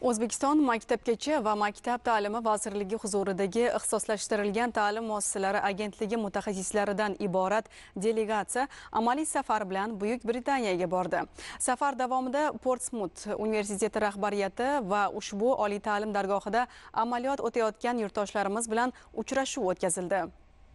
O'zbekiston Maktabgacha va maktab ta'limi vazirligi huzuridagi ixtisoslashtirilgan ta'lim muassasalari agentligi mutaxassislaridan iborat delegatsiya amaliy safar bilan Buyuk Britaniyaga bordi. Safar davomida Portsmut universiteti rahbariyati va ushbu oliy ta'lim dargohida amaliyot o'tayotgan yurtdoshlarimiz bilan uchrashuv o'tkazildi.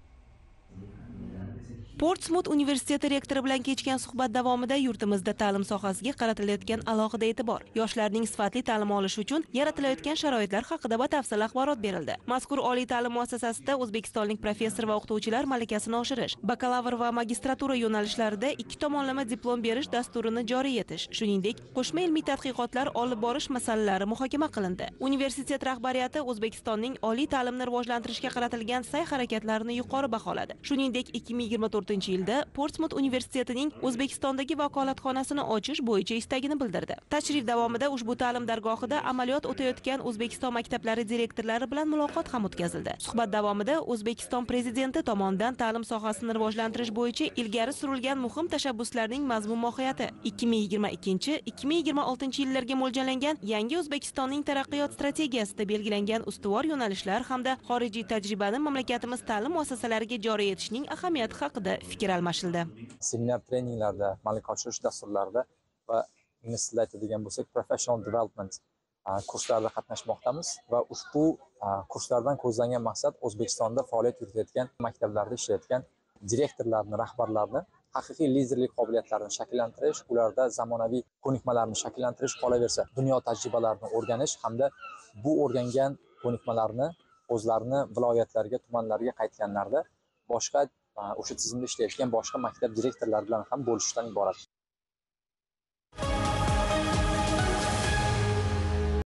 Portsmut universiteti rektori bilan kechgan suhbat davomida yurtimizda ta'lim sohasiga qaratilayotgan alohida e'tibor, yoshlarning sifatli ta'lim olishi uchun yaratilayotgan sharoitlar haqida batafsil axborot berildi. Mazkur oliy ta'lim muassasasida o'zbekistonlik professor va o'qituvchilar malakasini oshirish, bakalavr va magistratura yo'nalishlarida ikki tomonlama diplom berish dasturini joriy etish, shuningdek, qo'shma ilmiy tadqiqotlar olib borish masalalari muhokama qilindi. Universitet rahbariyati O'zbekistonning oliy ta'limni rivojlantirishga qaratilgan sa'y-harakatlarini yuqori baholadi. Shuningdek, 2024-yilda Portsmut universitetining O'zbekistondagi vakolatxonasini ochish bo'yicha istagini bildirdi. Tashrif davomida ushbu ta'lim dargohida amaliyot o'tayotgan O'zbekiston maktablari direktorlari bilan muloqot ham o'tkazildi. Suhbat davomida O'zbekiston prezidenti tomonidan ta'lim sohasini rivojlantirish bo'yicha ilgari surilgan muhim tashabbuslarning mazmun-mohiyati, 2022-2026 yillarga mo'ljallangan yangi O'zbekistonning taraqqiyot strategiyasida belgilangan ustuvor yo'nalishlar hamda xorijiy tajribani mamlakatimiz ta'lim muassasalariga joriy etishning ahamiyati haqida fikr almashildi. Seminar treninglarda, malaka oshirish dasturlarida va ingliz tilida aytadigan bo'lsak, professional development kurslarida qatnashmoqdamiz va ushbu kurslardan ko'zlangan maqsad O'zbekistonda faoliyat yuritayotgan maktablarda ishlayotgan direktorlarni, rahbarlarni haqiqiy liderlik qobiliyatlarini shakllantirish, ularda zamonaviy ko'nikmalarni shakllantirish, qolaversa dunyo tajribalarini o'rganish hamda bu o'rgangan ko'nikmalarni o'zlarini viloyatlariga, tumanlariga qaytganlarida boshqa o'sha tizimda ishlayotgan boshqa maktab direktorlari bilan ham bo'lishishdan iborat.